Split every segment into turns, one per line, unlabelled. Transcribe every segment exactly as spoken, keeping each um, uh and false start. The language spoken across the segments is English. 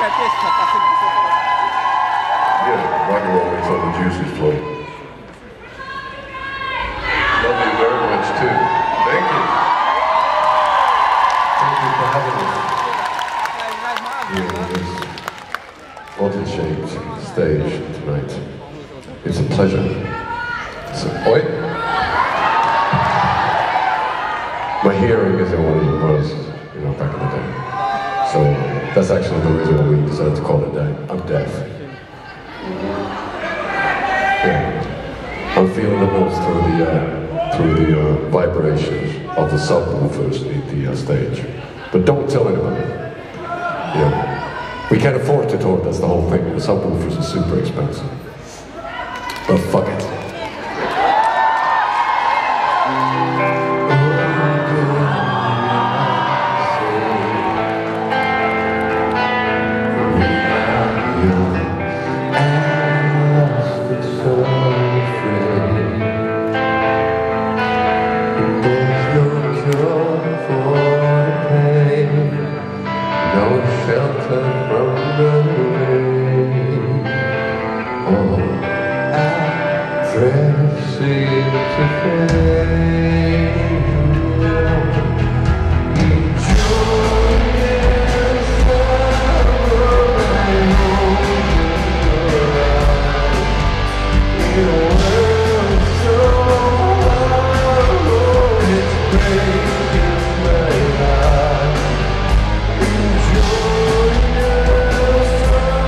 pieśń na kasę.
Yeah, rock and roll makes all the juices flow. Love you very much too. Thank you. Thank you for having us. Here on this oddly shaped stage tonight. It's a pleasure. So, oi. My hearing isn't what it was, you know, back in the day. So that's actually the reason why we decided to call it that. I'm deaf. Yeah. I'm feeling the notes through the uh, through the uh, vibrations of the subwoofers in the uh, stage. But don't tell anybody. Yeah. We can't afford to talk, that's the whole thing. The subwoofers are super expensive. But fuck it.
Enjoy yourself.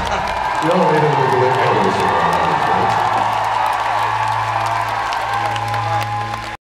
You don't need to do it anyway.